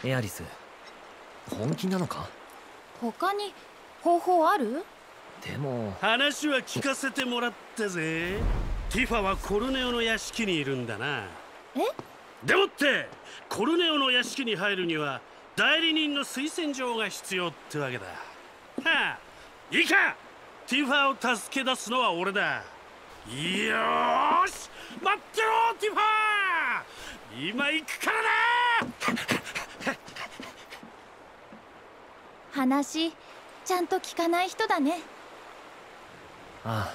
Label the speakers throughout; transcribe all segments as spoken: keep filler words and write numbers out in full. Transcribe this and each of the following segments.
Speaker 1: エアリス、本気なのか？
Speaker 2: 他に方法ある？
Speaker 1: でも
Speaker 3: 話は聞かせてもらったぜ。ティファはコルネオの屋敷にいるんだな。
Speaker 2: え？
Speaker 3: でもってコルネオの屋敷に入るには代理人の推薦状が必要ってわけだ。はあ、いいか、ティファを助け出すのは俺だ。よーし、待ってろティファー、今行くからな。
Speaker 2: 話ちゃんと聞かない人だね。
Speaker 1: ああ、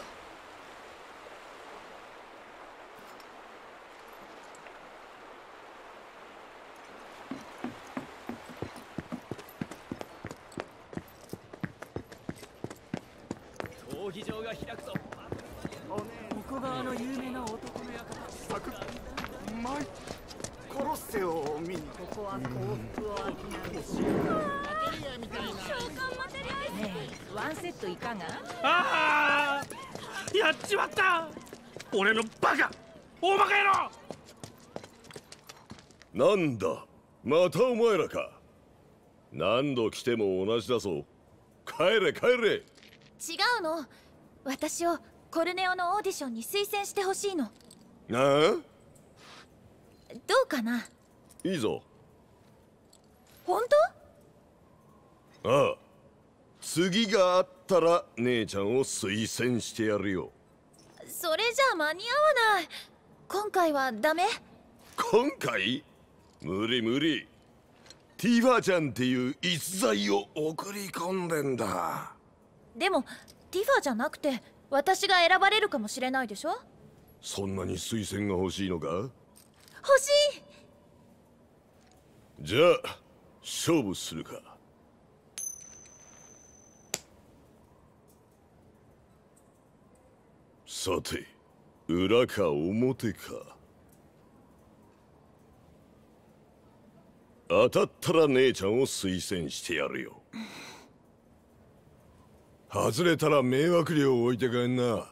Speaker 4: 闘技場が開くぞ。ここ側の有名な男の館。
Speaker 5: サクマイコロッセオを見に。
Speaker 4: ここは幸福を商うし。ねえ、ワンセットいかが？
Speaker 3: ああ、やっちまった、俺のバカ大バカ野郎。
Speaker 6: なんだ、またお前らか。何度来ても同じだぞ。帰れ帰れ。
Speaker 2: 違うの、私をコルネオのオーディションに推薦してほしいの。
Speaker 6: ああ、
Speaker 2: どうかな？
Speaker 6: いいぞ。
Speaker 2: 本
Speaker 6: ああ、次があったら姉ちゃんを推薦してやるよ。
Speaker 2: 当？それじゃあ間に合わない。今回はダメ？
Speaker 6: 今回？無理無理。ティファちゃんっていう逸材を送り込んでんだ。
Speaker 2: でもティファじゃなくて私が選ばれるかもしれないでしょ。
Speaker 6: そんなに推薦が欲しいのか？
Speaker 2: 欲しい。
Speaker 6: じゃあ勝負するか。さて、裏か表か。当たったら姉ちゃんを推薦してやるよ。外れたら迷惑料置いて帰んな。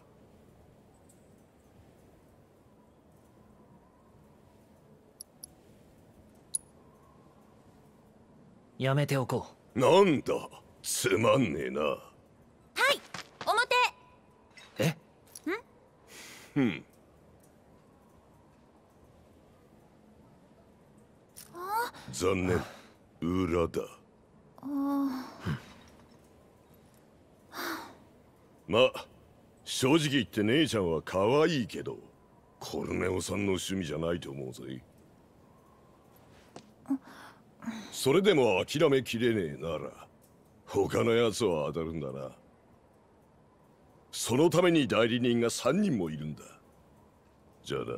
Speaker 1: やめておこ
Speaker 6: う。なんだ、つまんねえな。
Speaker 2: はい、表。
Speaker 1: え？
Speaker 2: ん？
Speaker 6: ふん。残念、裏だ。まあ正直言って姉ちゃんは可愛いけどコルネオさんの趣味じゃないと思うぜ。それでも諦めきれねえなら他のやつは当たるんだな。そのために代理人がさんにんもいるんだ。じゃあな。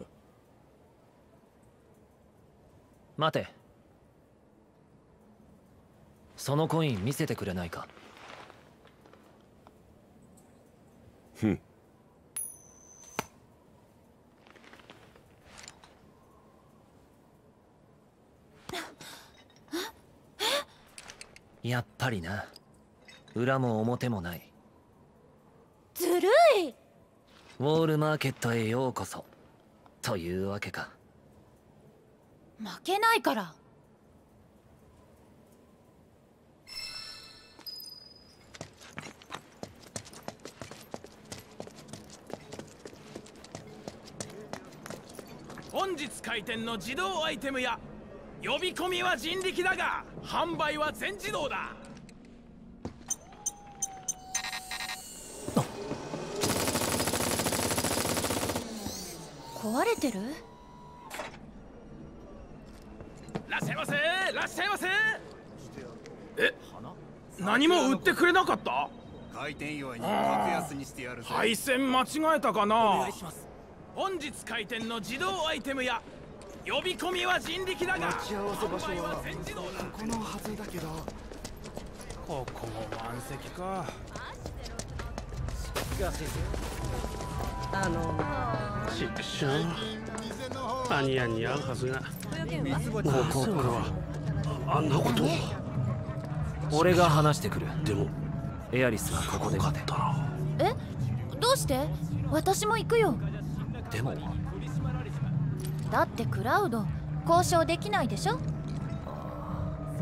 Speaker 1: 待て。そのコイン見せてくれないか？
Speaker 6: ふん。
Speaker 1: やっぱりな。裏も表もない。
Speaker 2: ずるい。
Speaker 1: ウォールマーケットへようこそというわけか。
Speaker 2: 負けないから。
Speaker 4: 本日開店の自動アイテムや呼び込みは人力だが販売は全自動だ。
Speaker 2: 壊れてる？
Speaker 4: らっしゃいませ、らっしゃいませ。え、何も売ってくれなかった？
Speaker 5: 開店祝いに格安にしてやるぜ。
Speaker 4: 配線間違えたかな。本日開店の自動アイテムや呼び込みは人力だが
Speaker 5: 待ち合わせ場所
Speaker 4: 販売
Speaker 5: は
Speaker 4: 全自動だ。
Speaker 5: ここのはずだけど。
Speaker 4: ここも満席か。
Speaker 7: あの
Speaker 3: しっしゃアニヤに会うはずが。
Speaker 1: ここ
Speaker 3: 俺はあんなことを。
Speaker 1: 俺が話してくる。
Speaker 3: でも
Speaker 1: エアリスはここで待て。
Speaker 2: え？どうして？私も行くよ。
Speaker 1: でも
Speaker 2: だってクラウド交渉できないでしょ。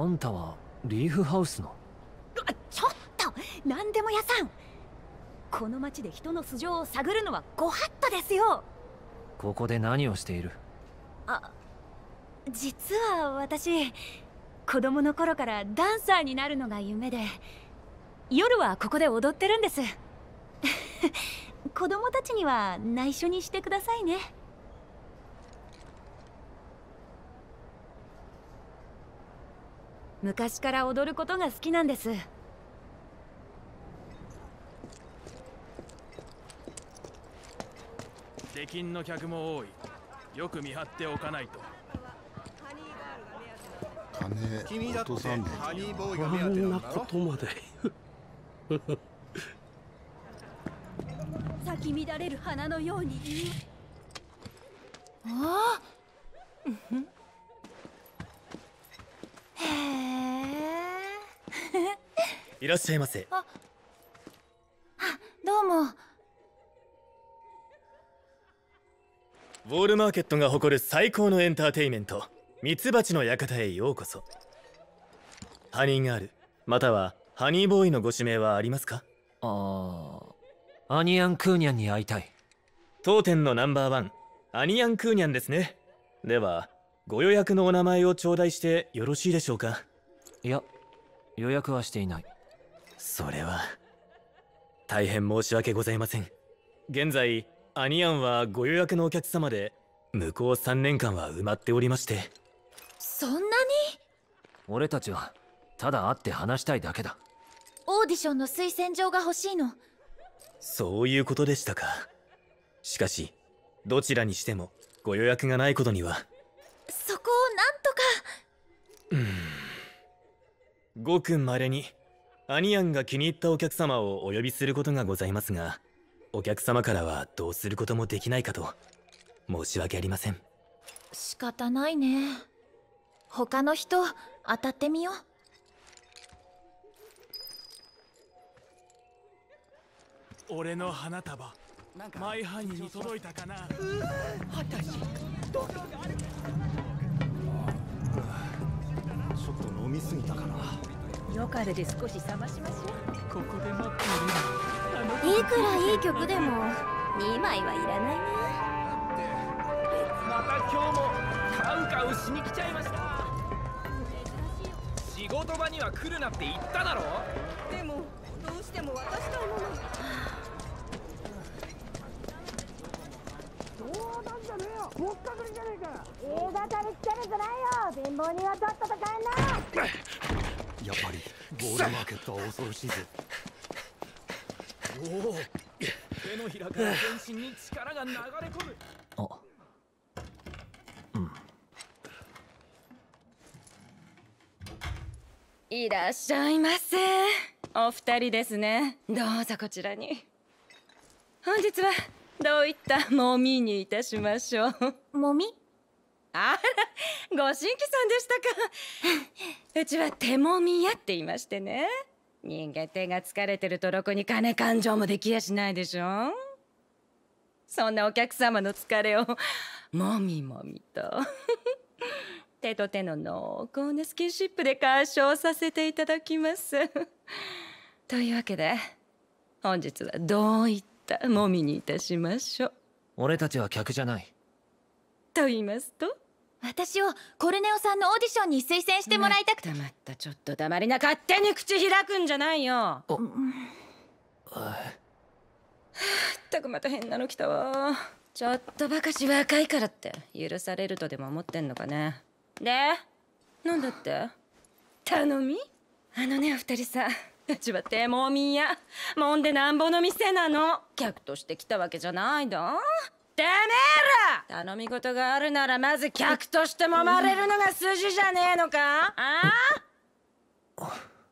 Speaker 1: んたはリーフハウスの？
Speaker 2: ちょっと何でも屋さん、この町で人の素性を探るのはご法度ですよ。
Speaker 1: ここで何をしている？
Speaker 2: あ、実は私子供の頃からダンサーになるのが夢で、夜はここで踊ってるんです。子供たちには内緒にしてくださいね。昔から踊ることが好きなんです。
Speaker 4: 出禁の客も多い。よく見張っておかないと。
Speaker 5: 金落とさんでハニーボーイが
Speaker 3: あ
Speaker 5: 目当て
Speaker 3: んな
Speaker 5: なんだろ。
Speaker 3: ことまで。
Speaker 2: 咲き乱れる花のように。ああ。へえ。
Speaker 8: いらっしゃいませ。
Speaker 2: あ、どうも。
Speaker 8: ウォールマーケットが誇る最高のエンターテイメント、ミツバチの館へようこそ。ハニーガールまたはハニーボーイのご指名はありますか？
Speaker 1: ああ、アニヤン・クーニャンに会いたい。
Speaker 8: 当店のナンバーワン、アニヤン・クーニャンですね。ではご予約のお名前を頂戴してよろしいでしょうか？
Speaker 1: いや、予約はしていない。
Speaker 8: それは大変申し訳ございません。現在アニヤンはご予約のお客様で向こうさんねんかんは埋まっておりまして。
Speaker 2: そんなに？
Speaker 1: 俺たちはただ会って話したいだけだ。
Speaker 2: オーディションの推薦状が欲しいの。
Speaker 8: そういうことでしたか。しかしどちらにしてもご予約がないことには。
Speaker 2: そこをなんとか。
Speaker 8: うーん、ごくまれにアニヤンが気に入ったお客様をお呼びすることがございますが、お客様からはどうすることもできないかと。申し訳ありません。
Speaker 2: 仕方ないね。他の人当たってみよう。
Speaker 4: 俺の花束、マイハニーに届いたかな。
Speaker 5: ちょっと飲みすぎたかな。
Speaker 7: よかれで少し冷ましましょう。
Speaker 4: ここで待っている。
Speaker 2: いくらいい曲でもにまいはいらないな。
Speaker 4: また今日もカウカウしに来ちゃいました。仕事場には来るなって言っただろ。
Speaker 7: でもどうしても渡したいもの。
Speaker 9: 映画館に来てるんじゃないよ。貧乏人はとっとと帰んな。
Speaker 5: やっぱりボールマーケットは恐ろしいぜ。
Speaker 4: おお、手のひらから全身に力が流れ込む。
Speaker 1: あ、
Speaker 7: いらっしゃいませ。お二人ですね。どうぞこちらに。本日はどういったもみにいたしましょう。
Speaker 2: もみ？
Speaker 7: あら、ご新規さんでしたか。うちは手もみ屋って言いましてね。人間手が疲れてるとろくに金勘定もできやしないでしょ。そんなお客様の疲れをもみもみと手と手の濃厚なスキンシップで解消させていただきます。というわけで本日はどういったもみにいたしましょう。
Speaker 1: 俺たちは客じゃない。
Speaker 7: と言いますと？
Speaker 2: 私をコルネオさんのオーディションに推薦してもらいたくて。
Speaker 7: まったまった、ちょっと黙りな。勝手に口開くんじゃないよ。
Speaker 1: お
Speaker 7: ったくまた変なの来たわ。ちょっとばかし若いからって許されるとでも思ってんのかね。で、なんだって？頼み？あのね、お二人さ、うちは手もみ屋もんでなんぼの店なの。客として来たわけじゃないだ。てめえら頼み事があるならまず客として揉まれるのが筋じゃねえのか？ああ？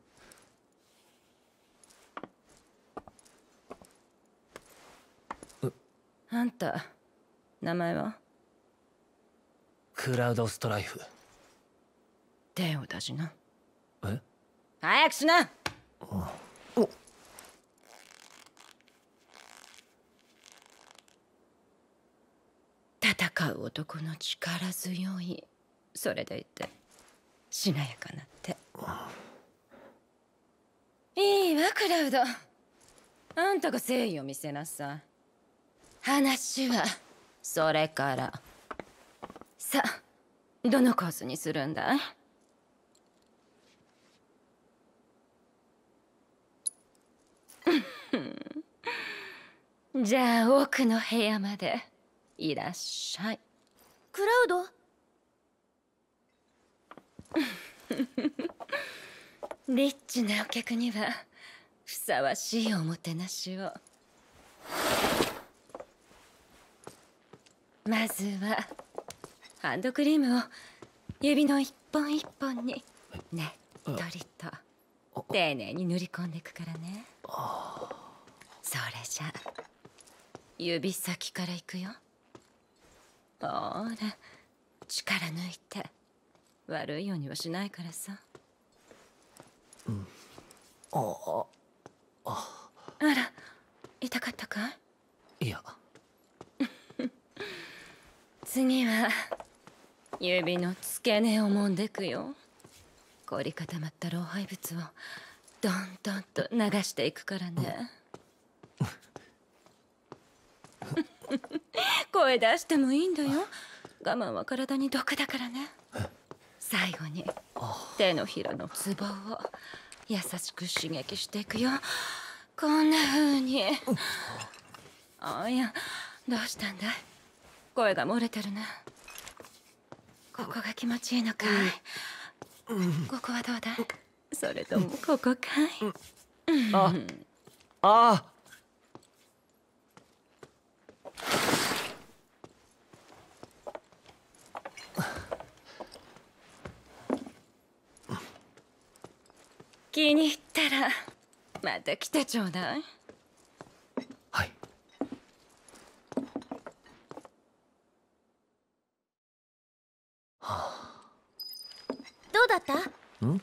Speaker 7: あんた名前は？
Speaker 1: クラウドストライフ。
Speaker 7: 手を出しな。
Speaker 1: え？
Speaker 7: 早くしな。
Speaker 1: お
Speaker 7: 戦う男の力強い、それでいてしなやかな手。 いわクラウド。あんたが誠意を見せなさい。話はそれから。さあ、どのコースにするんだい？じゃあ奥の部屋までいらっしゃい。
Speaker 2: クラウド。
Speaker 7: リッチなお客にはふさわしいおもてなしを。まずはハンドクリームを指の一本一本にねっとりと丁寧に塗り込んでいくからね。それじゃ指先からいくよ。ほら、力抜いて。悪いようにはしないからさ。
Speaker 1: うん。ああ。
Speaker 7: あら、痛かったかい？
Speaker 1: いや。
Speaker 7: 次は指の付け根を揉んでくよ。凝り固まった老廃物をどんどんと流していくからね。声出してもいいんだよ。我慢は体に毒だからね。最後に手のひらのツボを優しく刺激していくよ。こんな風に。あ、いや、どうしたんだい？声が漏れてるね。ここが気持ちいいのかい？ここはどうだい？それともここかい？
Speaker 1: あ、ああ。
Speaker 7: 気に入ったらまた来てちょうだい。
Speaker 1: はい。はあ、
Speaker 2: どうだった？
Speaker 1: ん？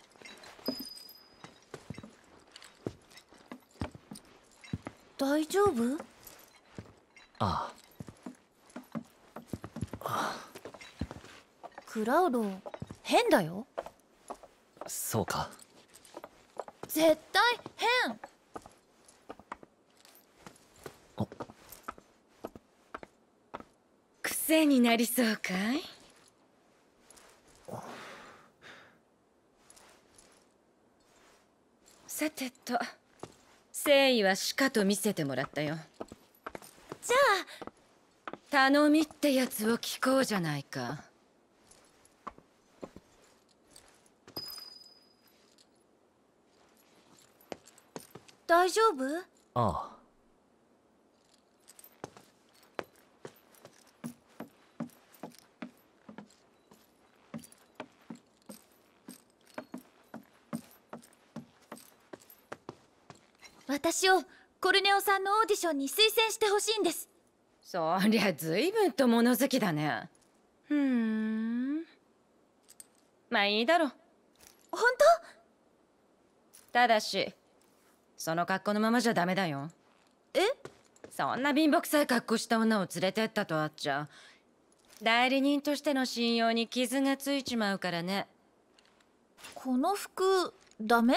Speaker 2: 大丈夫？
Speaker 1: ああ。
Speaker 2: クラウド変だよ。
Speaker 1: そうか。
Speaker 2: 絶対変。
Speaker 7: 癖になりそうかい？さてと、誠意はしかと見せてもらったよ。
Speaker 2: じゃ
Speaker 7: あ頼みってやつを聞こうじゃないか。
Speaker 2: 大丈夫？
Speaker 1: ああ。
Speaker 2: 私をコルネオさんのオーディションに推薦してほしいんです。
Speaker 7: そりゃ随分と物好きだね。ふーん。まあいいだろう。
Speaker 2: 本
Speaker 7: 当？ただしその格好のままじゃダメだよ。
Speaker 2: え？
Speaker 7: そんな貧乏くさい格好した女を連れてったとあっちゃ代理人としての信用に傷がついちまうからね。
Speaker 2: この服ダメ？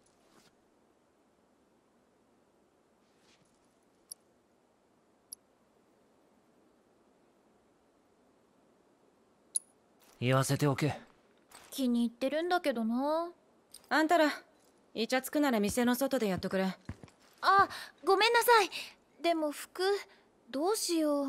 Speaker 1: 言わせておけ。
Speaker 2: 気に入ってるんだけどな。
Speaker 7: あんたらイチャつくなら店の外でやっとくれ。
Speaker 2: あ、ごめんなさい。でも服どうしよう。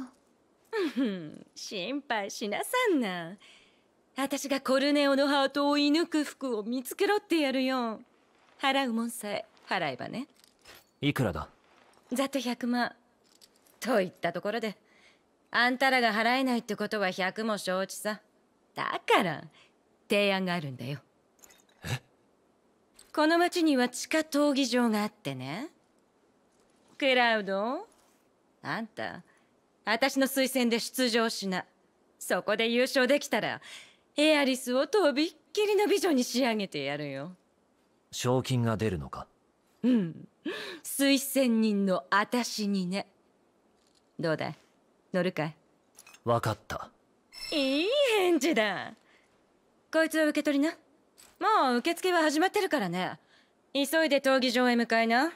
Speaker 7: 心配しなさんな。私がコルネオのハートを射抜く服を見つけろってやるよ。払うもんさえ払えばね。
Speaker 1: いくらだ？
Speaker 7: ざっとひゃくまん。といったところであんたらが払えないってことはひゃくも承知さ。だから提案があるんだよ。
Speaker 1: え？
Speaker 7: この町には地下闘技場があってね。クラウド、あんた私の推薦で出場しな。そこで優勝できたらエアリスをとびっきりの美女に仕上げてやるよ。
Speaker 1: 賞金が出るのか？
Speaker 7: うん、推薦人の私にね。どうだい、乗るかい？
Speaker 1: わかった。
Speaker 7: いい返事だ。こいつは受け取りな。もう受付は始まってるからね。 急いで闘技場へ向かいな。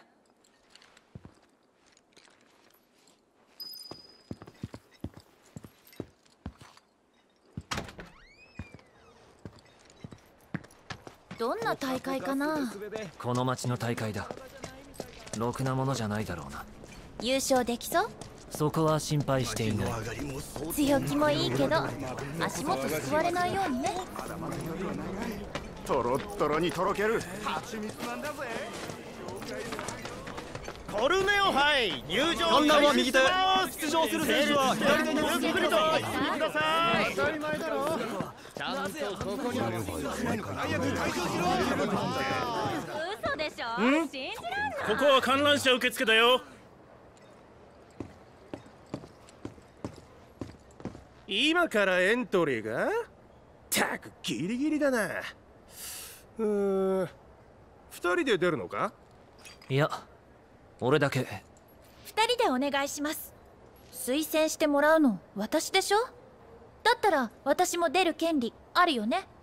Speaker 2: どんな大会かな。
Speaker 1: この町の大会だ。ろくなものじゃないだろうな。
Speaker 2: 優勝できそう？
Speaker 1: そこは心配していない。
Speaker 2: 強気もいいけど足元すくわれないようにね。
Speaker 5: トロットロにとろける蜂蜜なんだぜ。
Speaker 4: コルネオ杯入場。観覧は右手、出場する選手は左手にゆっくりとお進みください。当たり前だろ。ちゃんとここに早く退場しろ。
Speaker 2: 嘘でしょ。信じらんない。
Speaker 3: ここは観覧車受付だよ。
Speaker 4: 今からエントリーが？たくギリギリだな。うーん、二人で出るのか？
Speaker 1: いや、俺だけ。
Speaker 2: 二人でお願いします。推薦してもらうの私でしょ。だったら私も出る権利あるよね。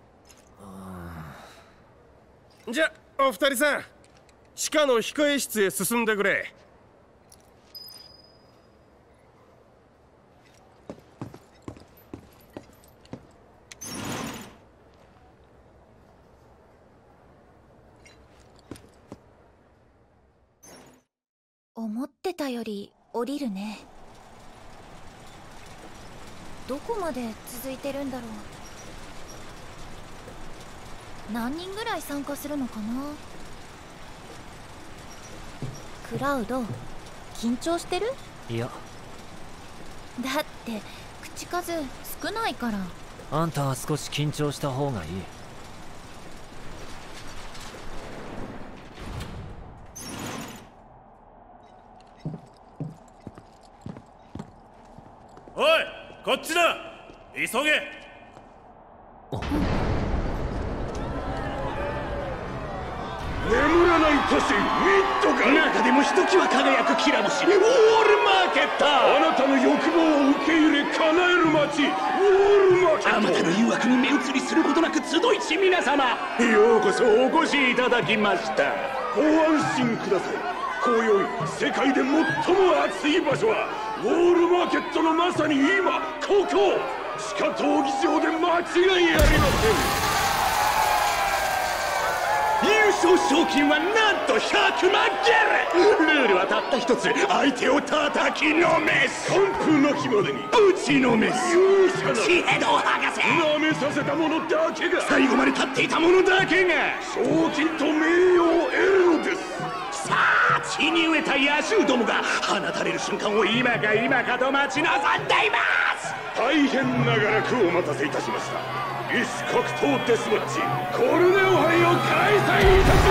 Speaker 4: じゃお二人さん、地下の控え室へ進んでくれ。
Speaker 2: 思ってたより降りるね。どこまで続いてるんだろう。何人ぐらい参加するのかな。クラウド、緊張してる？
Speaker 1: いや。
Speaker 2: だって口数少ないから。
Speaker 1: あんたは少し緊張した方がいい。
Speaker 3: おい、こっちだ。急げ。
Speaker 6: 眠らない都市ミッドガン、
Speaker 10: 中でもひときわ輝くきら星ウォールマーケット。
Speaker 6: あなたの欲望を受け入れ叶える街ウォールマーケット。
Speaker 10: あまたの誘惑に目移りすることなく集いし皆様、ようこそお越しいただきました。
Speaker 6: ご安心ください。今宵世界で最も熱い場所はウォールマーケットのまさに今ここ地下闘技場で間違いありません。
Speaker 10: 優勝賞金はなんとひゃくまんゲル。ルールはたった一つ、相手を叩きのめす。
Speaker 6: 完封の日までに
Speaker 10: ぶちのめす。
Speaker 6: 勇者な
Speaker 10: シヘド博士、
Speaker 6: 舐めさせた者だけが
Speaker 10: 最後まで立っていた者だけが
Speaker 6: 賞金と名誉を得るのです。
Speaker 10: さあ、血に飢えた野獣どもが放たれる瞬間を今か今かと待ち望んでいます。
Speaker 6: 大変長らくお待たせいたしました。異種格闘デスマッチコルネオ杯を開催いたし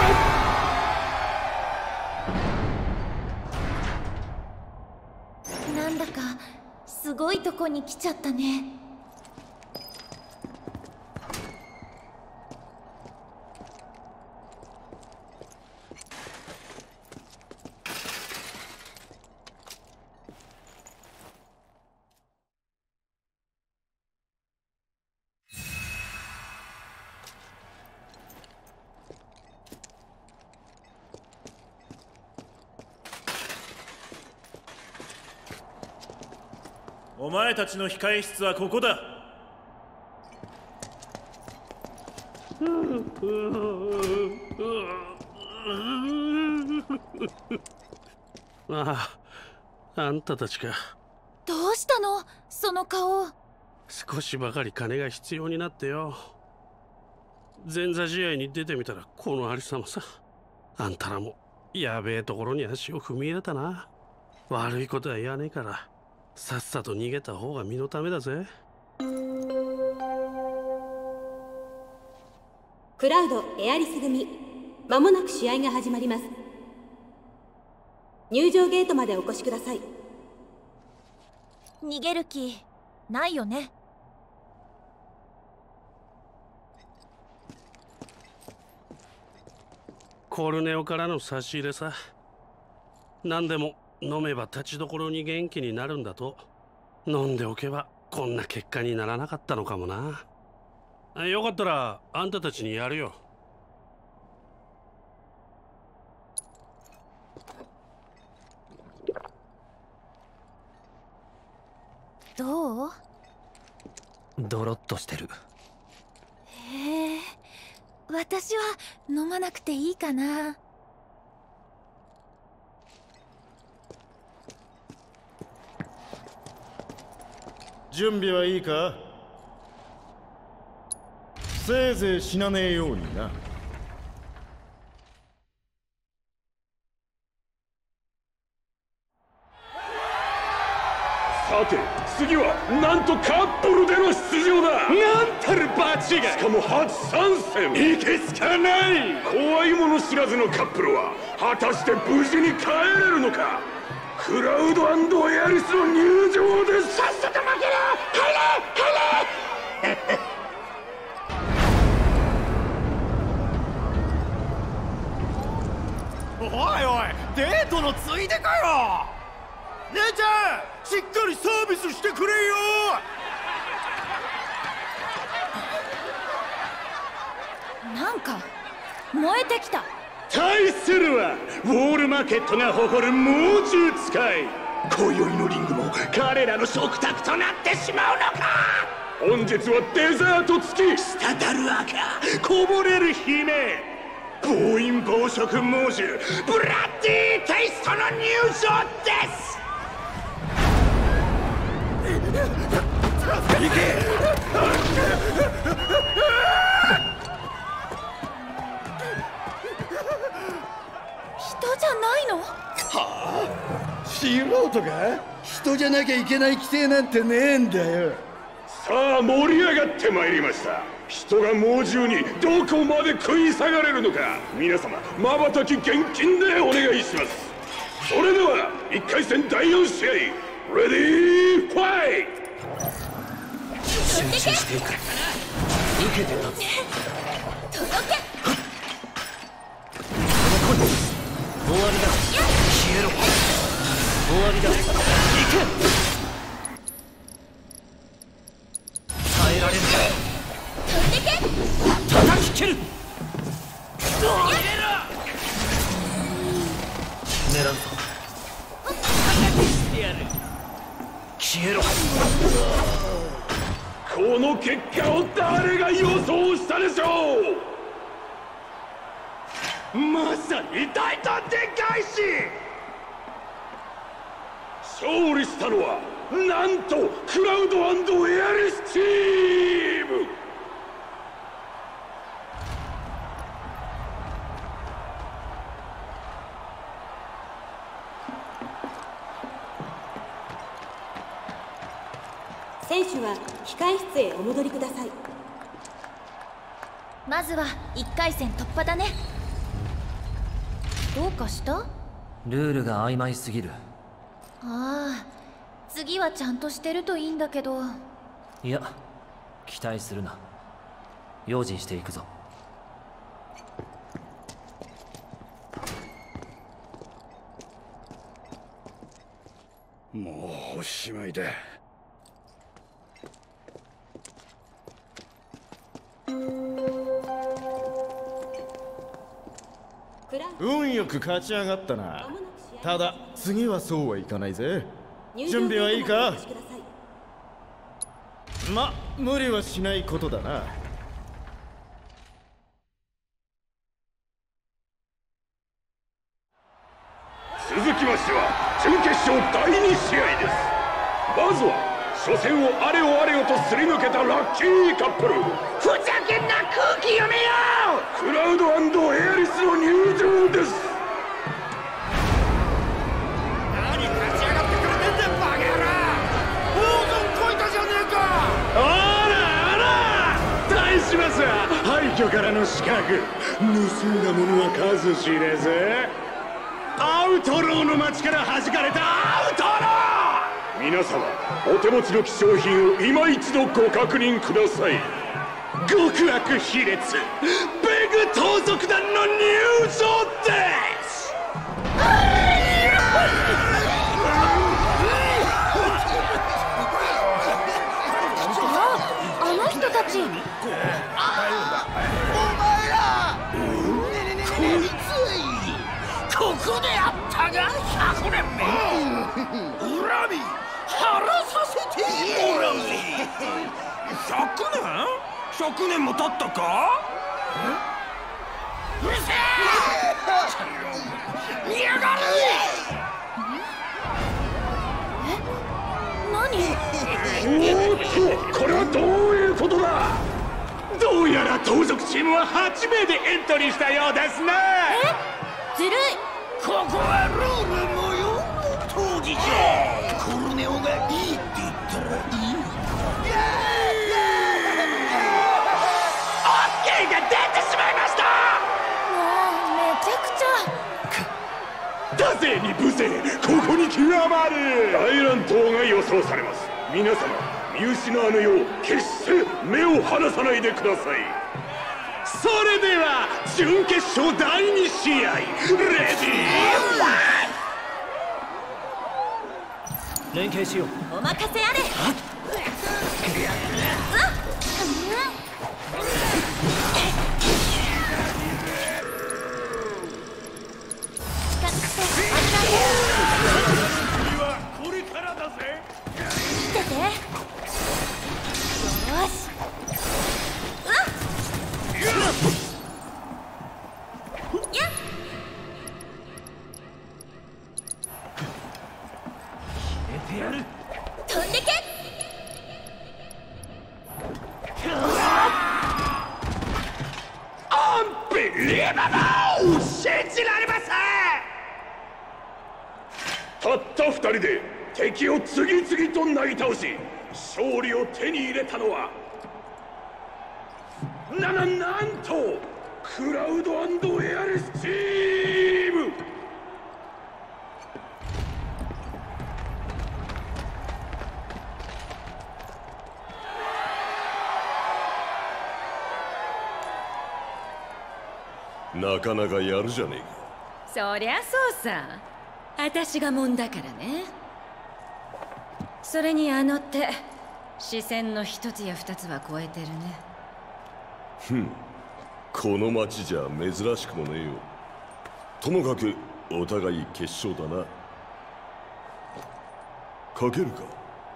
Speaker 2: ます。なんだかすごいとこに来ちゃったね。
Speaker 3: お前たちの控え室はここだ。ああ、あんたたちか。
Speaker 2: どうしたのその顔。
Speaker 3: 少しばかり金が必要になってよ。前座試合に出てみたらこのありさまさ。あんたらもやべえところに足を踏み入れたな。悪いことは言わねえからさっさと逃げた方が身のためだぜ。
Speaker 11: クラウドエアリス組、間もなく試合が始まります。入場ゲートまでお越しください。
Speaker 2: 逃げる気ないよね。
Speaker 3: コルネオからの差し入れさ。何でも飲めば立ちどころに元気になるんだと。飲んでおけばこんな結果にならなかったのかもな。よかったらあんたたちにやるよ。
Speaker 2: どう？
Speaker 1: ドロッとしてる。
Speaker 2: へえ、私は飲まなくていいかな。
Speaker 4: 準備はいいか？せいぜい死なねえようにな。
Speaker 10: さて次はなんとカップルでの出場だ。なんたるバチが、しかも初参戦。いけすかない。怖いもの知らずのカップルは果たして無事に帰れるのか。クラウド&エアリスの入場です。さっさと負けろ。帰れ帰れ
Speaker 4: おいおい、デートのついでかよ。姉ちゃん、しっかりサービスしてくれよ。
Speaker 2: なんか燃えてきた。
Speaker 10: 対するはウォールマーケットが誇る猛獣使い。今宵のリングも彼らの食卓となってしまうのか。本日はデザート付き。滴る赤、こぼれる姫、暴飲暴食猛獣ブラッディテイストの入場です。行け。
Speaker 2: 人じゃないの？
Speaker 12: はあ、素人が人じゃなきゃいけない規定なんてねえんだよ。
Speaker 10: さあ盛り上がってまいりました。人が猛獣にどこまで食い下がれるのか、皆様まばたき厳禁でお願いします。それではいっかい戦だいよん試合、レディーファイト。
Speaker 1: 集中していく。受けて立つ。
Speaker 2: 届け。
Speaker 1: 終わりだ。消えろ。終わりだ。行け。耐えられるか。
Speaker 2: 飛んでけ。
Speaker 1: 叩き蹴る。狙うぞ。消えろ。
Speaker 10: この結果を誰が予想したでしょう。まさに大胆展開し、勝利したのはなんとクラウド&エアリスチーム。
Speaker 11: 選手は控室へお戻りください。
Speaker 2: まずはいっかい戦突破だね。どうかした？
Speaker 1: ルールが曖昧すぎる。
Speaker 2: ああ、次はちゃんとしてるといいんだけど。
Speaker 1: いや、期待するな。用心していくぞ。
Speaker 12: もうおしまいだ。
Speaker 4: 運よく勝ち上がったな。ただ次はそうはいかないぜ。準備はいいか？ま、無理はしないことだな。
Speaker 10: 続きましては準決勝だいに試合です。まずは初戦をあれよあれよとすり抜けたラッキーカップル。ふざけんな、空気読めよ。クラウド&エアリスの入場です。
Speaker 4: 何勝ち上がってくれてんだバカ野郎。黄金こいたじゃねえか。
Speaker 10: あらあら、対しますは廃墟からの刺客。盗んだものは数知れず、アウトローの町から弾かれたアウトロー。皆様、お手持ちの希少品を今一度ご確認ください。極悪卑劣ベグ盗賊団の入場です。
Speaker 2: あ、あの人たち。
Speaker 5: お前らこいつここであったがひゃくねんめ。うら
Speaker 12: 神晴らさせてもらうぜ。
Speaker 13: ひゃくねんひゃくねんも経ったか。
Speaker 12: うるせえ見やがる。
Speaker 10: おーっとこれはどういうことだ。どうやら盗賊チームははちめいでエントリーしたようですね。
Speaker 2: えずるい。
Speaker 12: ここはルール無用の当時じゃ。コルネオがいいって言ったらいい。
Speaker 10: オッケーが出てしまいました。
Speaker 2: もうめちゃくちゃ。
Speaker 10: だぜに無勢、ここに極まる大乱闘が予想されます。皆様見失わぬよう決して目を離さないでください。それでは準決勝だいに試合、レディーファイ
Speaker 1: ト。連携しよう。
Speaker 2: お任せあれ。
Speaker 10: 次はこれからだぜ。
Speaker 2: 見てて。よし。やっ。
Speaker 1: 決めてやる。
Speaker 2: 飛んでけ。
Speaker 10: アンビリーバボー、信じられません。たった二人で敵を次々となぎ倒し勝利を手に入れたのはなななんとクラウド&エアレスチーム。
Speaker 6: なかなかやるじゃねえか。
Speaker 7: そりゃそうさ。私がもんだからね。それにあの手視線の一つや二つは超えてるね。
Speaker 6: ふん、この町じゃ珍しくもねえよ。ともかくお互い決勝だな。かけるか。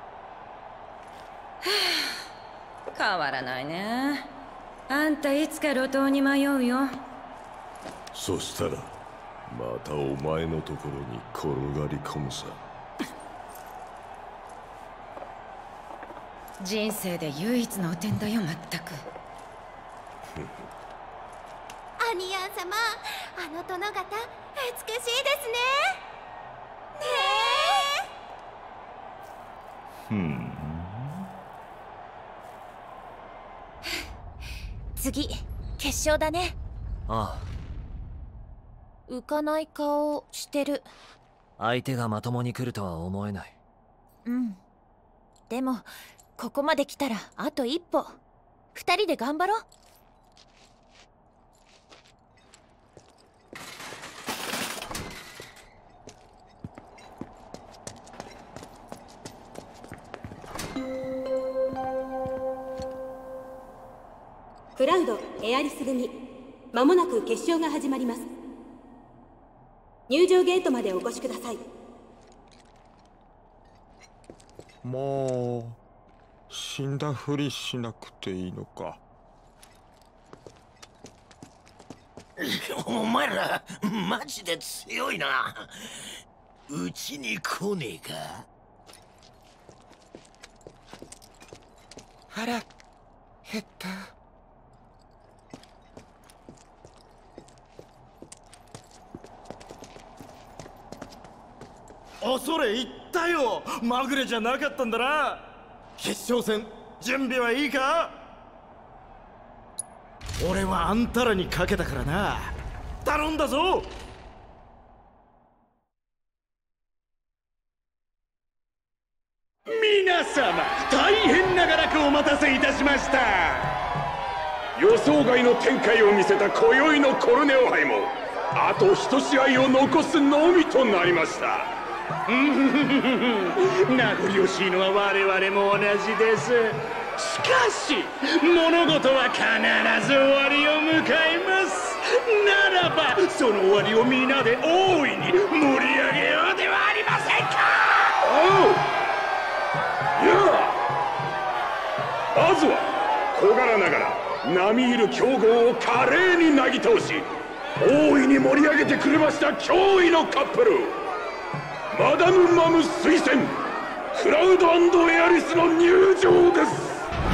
Speaker 7: 変わらないね。あんたいつか路頭に迷うよ。
Speaker 6: そしたらまたお前のところに転がり込むさ。
Speaker 7: 人生で唯一の汚点だよ、まったく。
Speaker 2: アニヤン様、あの殿方美しいですね。ねえ。
Speaker 6: ふん。
Speaker 2: 次決勝だね。
Speaker 1: ああ。
Speaker 2: 浮かない顔してる。
Speaker 1: 相手がまともに来るとは思えない。
Speaker 2: うん。でもここまで来たらあと一歩。二人で頑張ろう。
Speaker 11: クラウドエアリス組、まもなく決勝が始まります。入場ゲートまでお越しください。
Speaker 13: もう死んだふりしなくていいのか。
Speaker 12: お前らマジで強いな。うちに来ねえか。
Speaker 13: 腹減った。
Speaker 4: 恐れ入ったよ。まぐれじゃなかったんだな。決勝戦準備はいいか。俺はあんたらにかけたからな。頼んだぞ。
Speaker 10: 皆様大変長らくお待たせいたしました。予想外の展開を見せた今宵のコルネオ杯もあと一試合を残すのみとなりました。名残惜しいのは我々も同じです。しかし物事は必ず終わりを迎えます。ならばその終わりを皆で大いに盛り上げようではありませんか。 やあ、まずは小柄ながら並みいる強豪を華麗になぎ倒し、大いに盛り上げてくれました驚異のカップル、マダム・マム推薦クラウド&エアリスの入場です。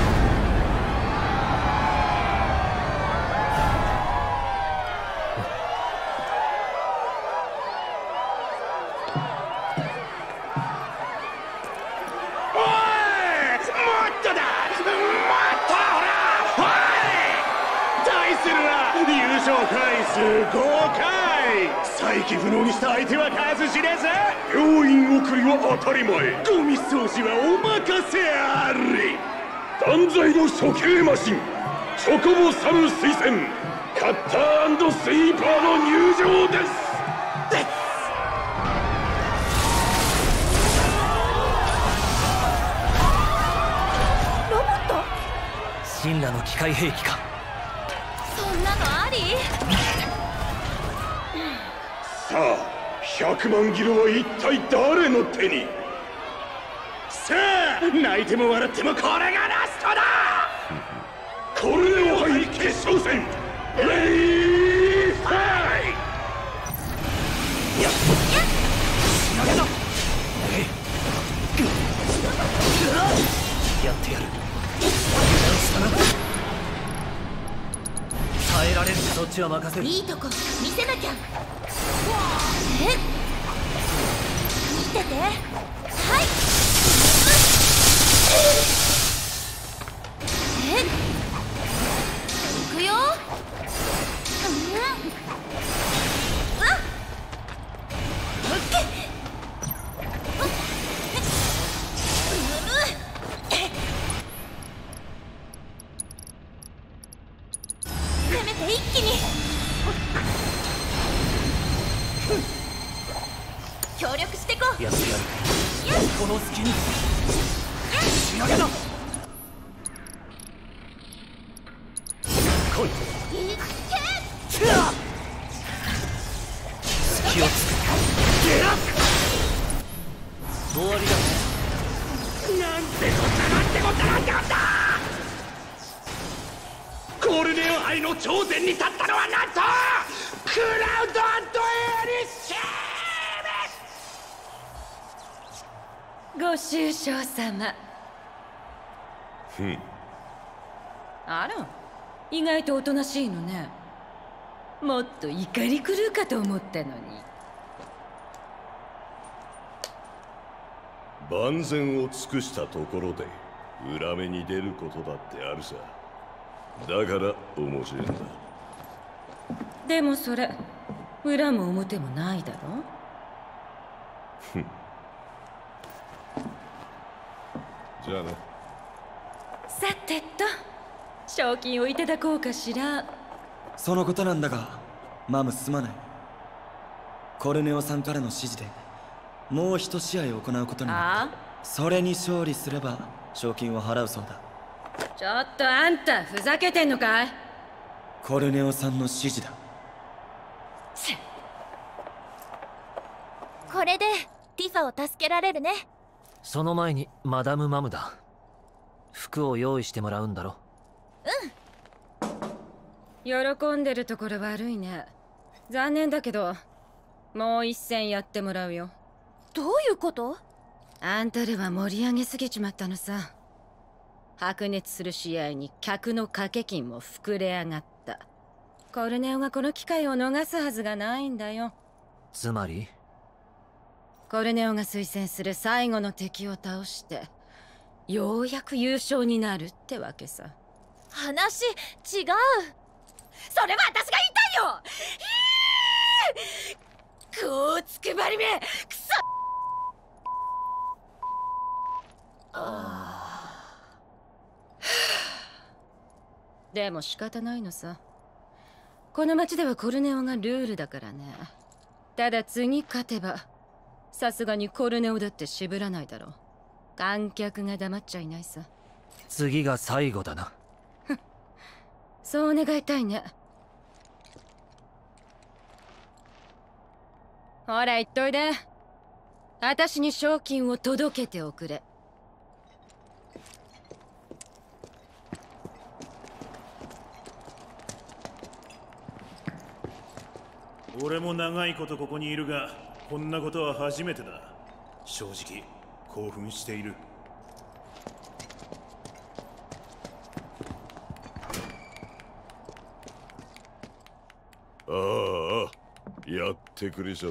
Speaker 10: 豪快、再起不能にした相手は数知れず、病院送りは当たり前、ゴミ掃除はお任せあれ。断罪の処刑マシンチョコボサム推薦カッター&スイーパーの入場です。
Speaker 2: ロボット？
Speaker 1: 神羅の機械兵器か。
Speaker 2: そんなのあり？
Speaker 10: さあ、ひゃくまんギロは一体誰の手に。さあ、泣いても笑ってもこれがラストだ。コルネオ杯決勝戦、レディーファイト。やっ仕上げだ。
Speaker 1: やってやる。耐えられる。そっちは任せる。
Speaker 2: いいとこ見せなきゃ。えっ、見てて。はい。えっ、行くよ。うん、あっ、オッケー。せめて一気に協力してこう。
Speaker 1: やってやる。この隙に仕上げだ。来い。
Speaker 2: いっけ。
Speaker 1: 隙をつく。終わりだ。
Speaker 10: なんてこったなんてこったなんてこった。コルネオ杯の頂点に立ったのはなんとクラウド&エアリス。
Speaker 7: ご愁傷様。
Speaker 6: ふん。
Speaker 7: あら、意外とおとなしいのね。もっと怒り狂うかと思ったのに。
Speaker 6: 万全を尽くしたところで裏目に出ることだってあるさ。だから面白いんだ。
Speaker 7: でもそれ裏も表もないだろ。
Speaker 6: ふん。じゃあな。
Speaker 7: さてと、賞金をいただこうかしら。
Speaker 14: そのことなんだが、マムすまない。コルネオさんからの指示でもう一試合行うことになった。それに勝利すれば賞金を払うそうだ。
Speaker 7: ちょっとあんたふざけてんのかい？
Speaker 14: コルネオさんの指示だ。
Speaker 2: これでティファを助けられるね。
Speaker 1: その前にマダム・マムだ。服を用意してもらうんだろ。
Speaker 7: うん。喜んでるところ悪いね。残念だけどもう一戦やってもらうよ。
Speaker 2: どういうこと？
Speaker 7: あんたらは盛り上げすぎちまったのさ。白熱する試合に客の掛け金も膨れ上がった。コルネオがこの機会を逃すはずがないんだよ。
Speaker 1: つまり
Speaker 7: コルネオが推薦する最後の敵を倒してようやく優勝になるってわけさ。
Speaker 2: 話違う。
Speaker 7: それは私が言いたいよ。こうつくばりめくそ。でも仕方ないのさ。この町ではコルネオがルールだからね。ただ次勝てばさすがにコルネオだって渋らないだろう。観客が黙っちゃいないさ。
Speaker 1: 次が最後だな。
Speaker 7: そう願いたいね。ほら言っといで。 私に賞金を届けておくれ。
Speaker 15: 俺も長いことここにいるが、こんなことは初めてだ。正直興奮している。
Speaker 6: ああ、やってくれちゃって。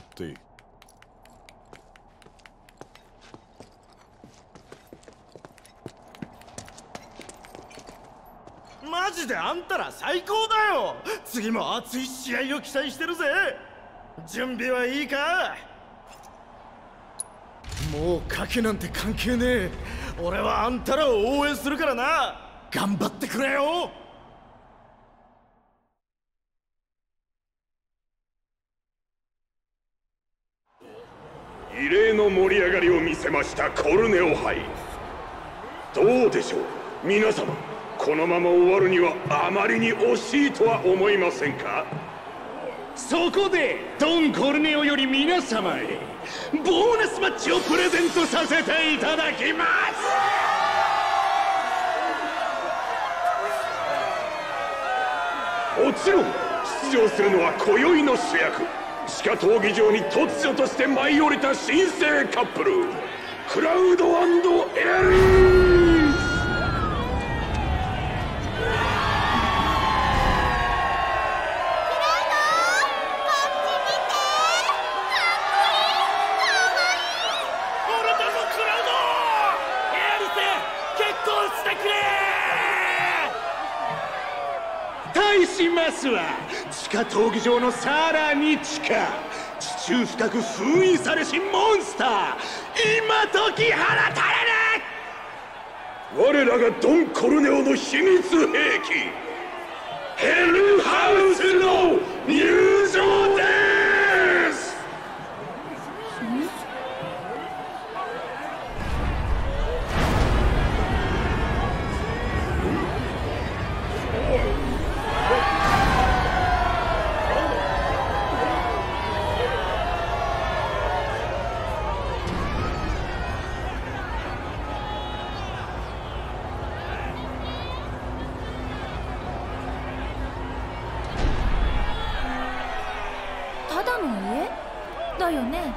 Speaker 4: マジであんたら最高だよ。次も熱い試合を期待してるぜ。準備はいいか？もう賭けなんて関係ねえ。俺はあんたらを応援するからな。頑張ってくれよ。
Speaker 10: 異例の盛り上がりを見せましたコルネオ杯。どうでしょう皆様、このまま終わるにはあまりに惜しいとは思いませんか？そこでドン・コルネオより皆様へボーナスマッチをプレゼントさせていただきます。もちろん出場するのは今宵の主役、地下闘技場に突如として舞い降りた新生カップル、クラウド&エアリース。対しますは地下闘技場のさらに地下、地中深く封印されしモンスター、今時放たれる我らがドン・コルネオの秘密兵器、ヘルハウスの入場です。
Speaker 2: ただの家だよね。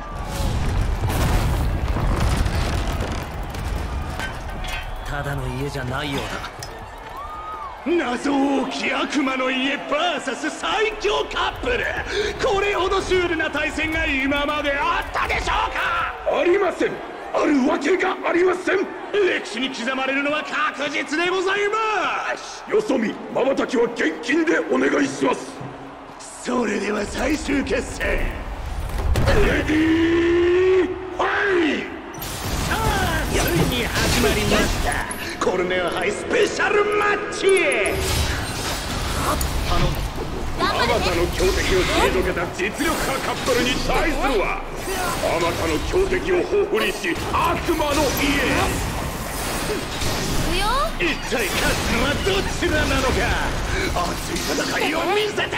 Speaker 1: ただの家じゃないよう
Speaker 10: だ。謎多き悪魔の家 ブイエス 最強カップル、これほどシュールな対戦が今まであったでしょうか？ありません。あるわけがありません。歴史に刻まれるのは確実でございます。よそ見瞬きは現金でお願いします。それでは最終決戦、レディーファイト。さあついに始まりました、コルネオ杯スペシャルマッチ。あまたの強敵を退けた実力派カップルに対するはあまたの強敵をほふりし悪魔の家。一体勝つのはどちらなのか。熱い戦いを見せてくれ。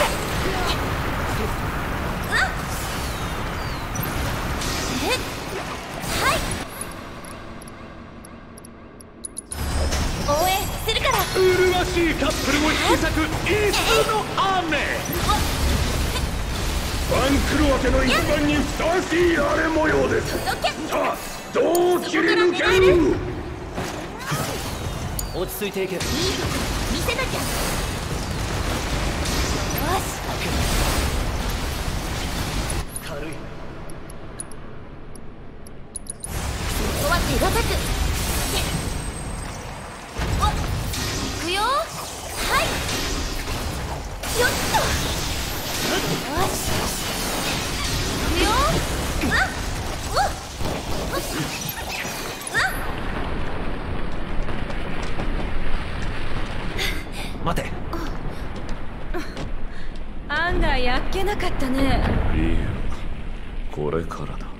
Speaker 2: 応援するから。
Speaker 10: 麗しいカップルを引き裂くイスの雨。番狂わせの一番にふさわしい荒れ模様です。さあどう切り抜ける？
Speaker 1: 落ち着いていけ。
Speaker 2: 見せなきゃ。よし。
Speaker 1: 軽い。
Speaker 2: ここは手堅く。お、いくよ。はい。よっと。よし。いくよ。あっ。おっ。
Speaker 1: 待て。
Speaker 7: 案外やっけなかったね。
Speaker 10: いや、これからだ。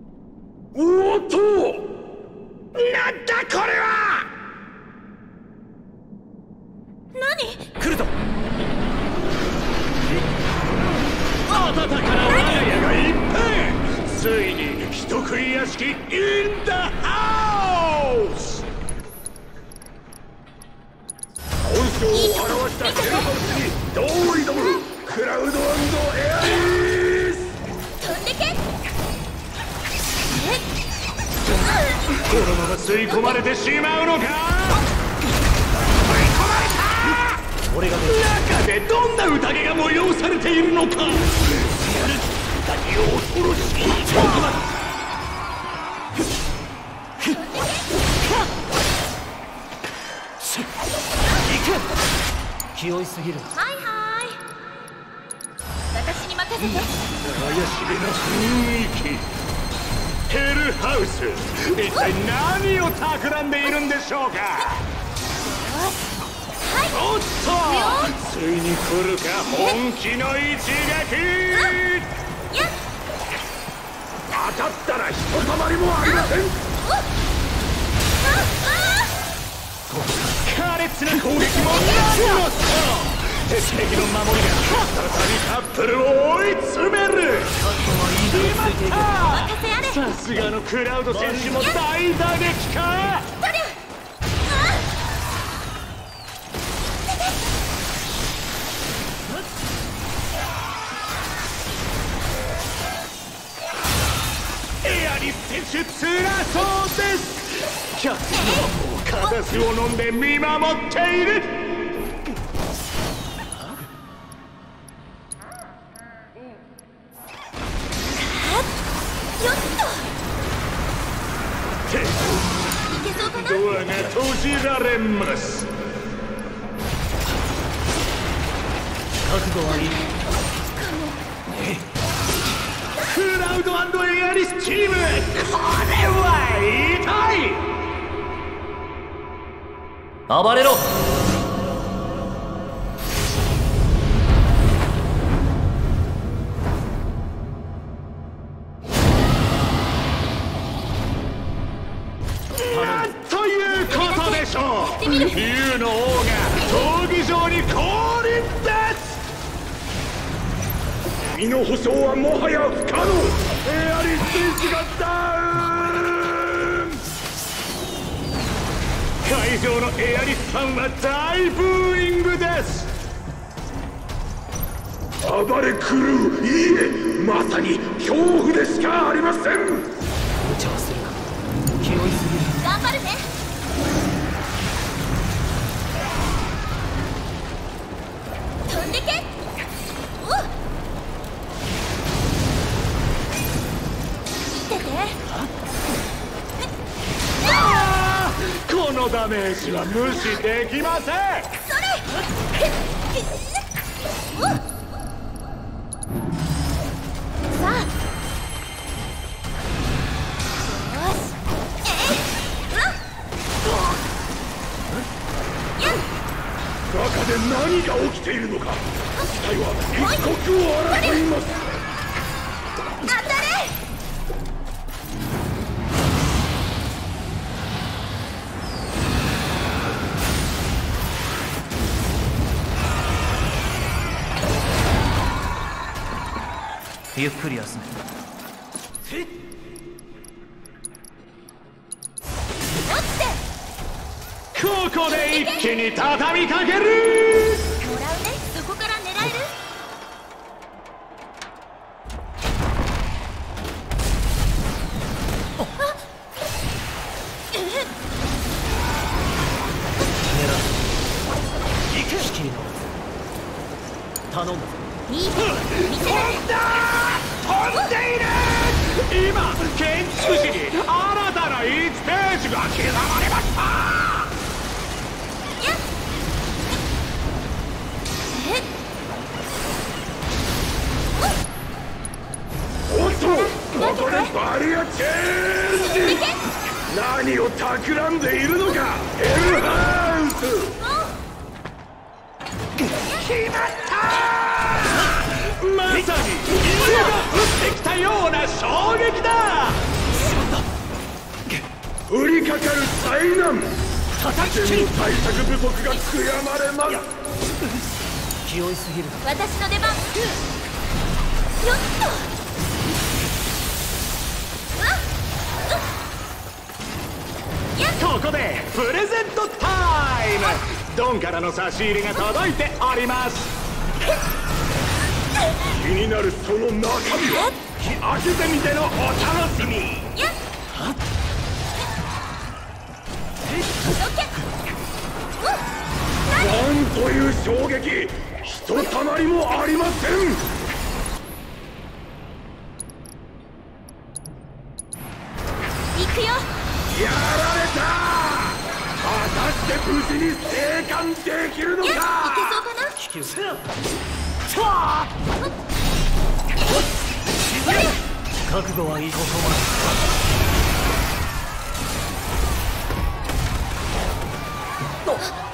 Speaker 10: おっと、なんだこれは。 得意屋敷 in the house。本性を表したシェルハウスにどう挑むクラウド&エアリス。
Speaker 2: 飛んでけ。
Speaker 10: このまま吸い込まれてしまうのか。吸い込まれた。俺が中でどんな宴が催されているのか。やる宴を恐ろしい。
Speaker 1: 気負いすぎる。
Speaker 2: はいはい、私に任せて。
Speaker 10: 怪しげな雰囲気。ヘルハウス、一体何を企んでいるんでしょうか。おっと、ついに来るか本気の一撃。当たったらひとたまりもありません。苛烈な攻撃も何のそう鉄壁の守りが再びカップルを追い詰める。決まった。さすがのクラウド選手も大打撃か。エアリス選手つらそうです。キャプテンはもう片手を飲んで見守っている。ドアが閉じられます。
Speaker 1: 覚悟はいい。
Speaker 10: クラウド&エアリスチーム、これは痛い。
Speaker 1: 暴れろ。
Speaker 10: 竜の王が闘技場に降臨です。身の保証はもはや不可能。エアリス選手がダウン。会場のエアリスファンは大ブーイングです。暴れ狂う、いいえ、まさに恐怖でしかありません。
Speaker 1: 無茶するな。気負いすぎる。
Speaker 2: 頑張るね。飛んでけ。おっ、見てて。
Speaker 10: あー、このダメージは無視できません。
Speaker 2: それ。おっ、さあ。
Speaker 10: 中で何が起きているのか。事態は一刻を争います。
Speaker 2: 当たれ。
Speaker 1: ゆっくり休め。
Speaker 10: ここで一気に畳みかける。
Speaker 2: もらうね。そこから狙える。
Speaker 1: 行く。引きに乗る。頼んだぞ。
Speaker 2: いいね。見せて。
Speaker 10: 飛んでいる。今建築士に新たないちページが刻まれました。おっと、ここでバリアチェンジ。何を企んでいるのか、ヘルハウス。決まった。まさに家が降ってきたような衝撃だ。降りかかる災難。叩き切る。対策不足が悔やまれます。
Speaker 1: 気負いすぎる。
Speaker 2: 私の出番。よっと。
Speaker 10: ここでプレゼントタイム。ドンからの差し入れが届いております。気になるその中身は開けてみてのお楽しみ。なんという衝撃、ひとたまりもありません。
Speaker 2: 行くよ。
Speaker 10: やられた。果たして無事に生還できるのか。いけそうかな。
Speaker 1: 引き寄せよ。覚悟はいい。ここまで。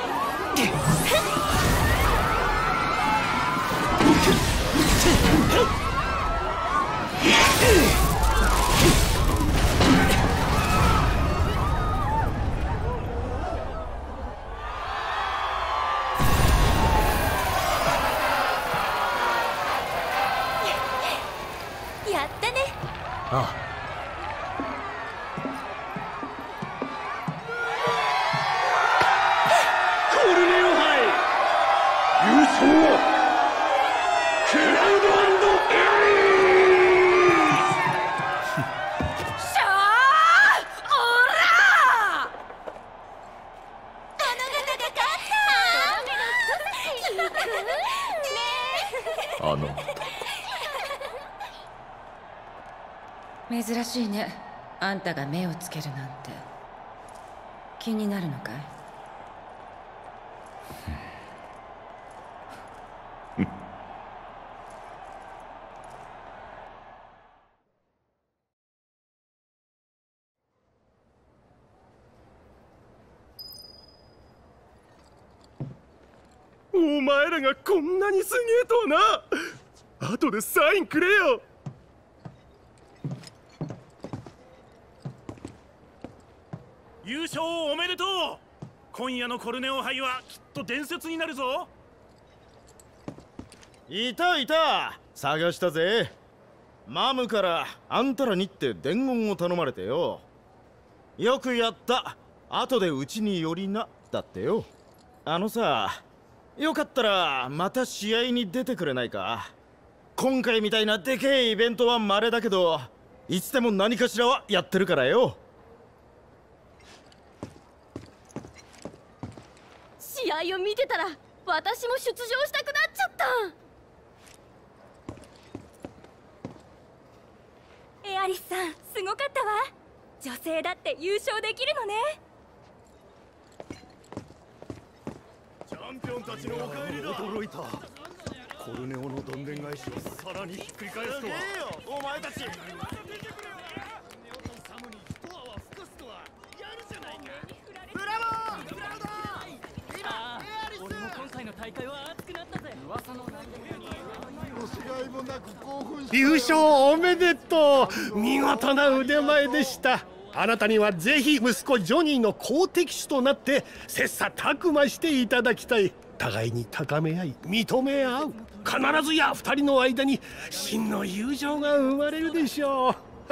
Speaker 2: やったね。
Speaker 1: ああ。
Speaker 10: コルネオ杯優勝はクラウド&エアリー。
Speaker 7: しゃあ、おら
Speaker 2: あの方が勝ったねえ。
Speaker 14: あの
Speaker 7: 珍しいね。あんたが目をつけるなんて。気になるのかい？
Speaker 10: お前らがこんなにすげえとはな。後でサインくれよ。
Speaker 15: 優勝おめでとう。今夜のコルネオ杯はきっと伝説になるぞ。
Speaker 4: いたいた、探したぜ。マムからあんたらにって伝言を頼まれてよ。よくやった、後でうちに寄りな、だってよ。あのさ、よかったらまた試合に出てくれないか。今回みたいなでけえイベントは稀だけど、いつでも何かしらはやってるからよ。
Speaker 2: 試合を見てたら私も出場したくなっちゃった。エアリスさん、すごかったわ。女性だって優勝できるのね。
Speaker 10: チャンピオンたちのお帰りだ。驚いた。コルネオのどんでん返しをさらにひっくり返すとは。
Speaker 4: お前たち。
Speaker 1: ブラボー。ブラボー。ああ、俺も今回の大会は熱くなったぜ。噂の
Speaker 10: 優勝おめでとう。見事な腕前でした。あなたにはぜひ息子ジョニーの好敵手となって切磋琢磨していただきたい。互いに高め合い認め合う。必ずや二人の間に真の友情が生まれるでしょう。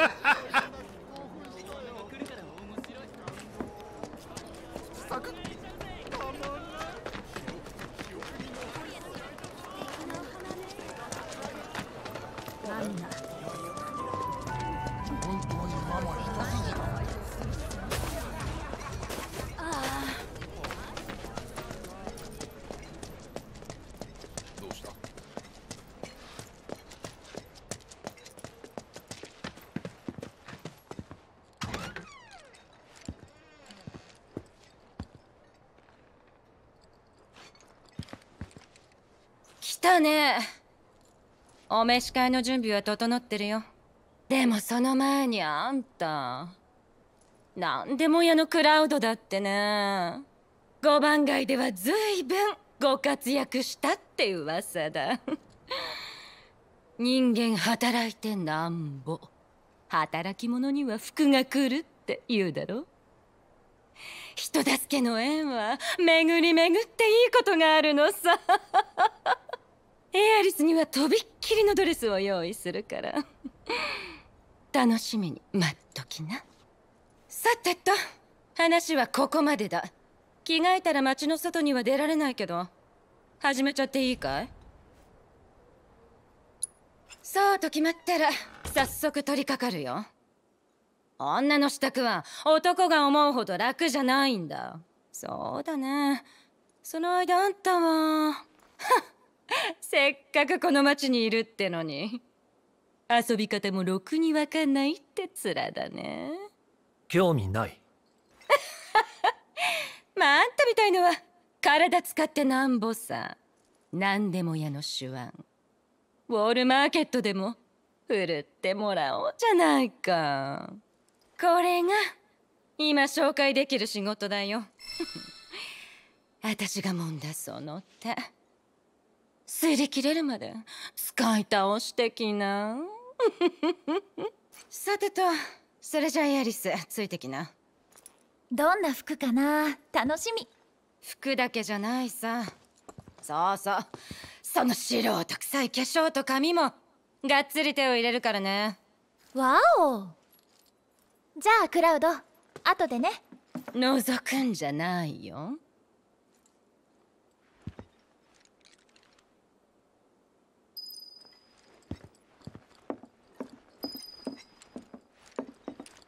Speaker 7: 来たね。お召し替えの準備は整ってるよ。でもその前にあんたなんでも屋のクラウドだってね。五番街ではずいぶんご活躍したって噂だ。人間働いてなんぼ、働き者には福が来るって言うだろ。人助けの縁は巡り巡っていいことがあるのさ。エアリスにはとびっきりのドレスを用意するから楽しみに待っときな。さてと、 話はここまでだ。着替えたら街の外には出られないけど、始めちゃっていいかい？そうと決まったら早速取り掛かるよ。女の支度は男が思うほど楽じゃないんだ。そうだね。その間あんたはせっかくこの町にいるってのに遊び方もろくにわかんないって面だね。
Speaker 12: 興味ない。
Speaker 7: まああんたみたいのは体使ってなんぼさ。何でも屋の手腕。ウォールマーケットでも振るってもらおうじゃないか。これが今紹介できる仕事だよ。私がもんだその手擦り切れるまで使い倒してきな。さてと、それじゃあエアリスついてきな。
Speaker 2: どんな服かな、楽しみ。
Speaker 7: 服だけじゃないさ。そうそう、その素人臭い化粧と髪もがっつり手を入れるからね。
Speaker 2: わお。じゃあクラウド、後でね。
Speaker 7: 覗くんじゃないよ。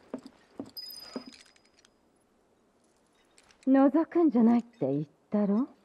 Speaker 7: 覗くんじゃないって言ったろ。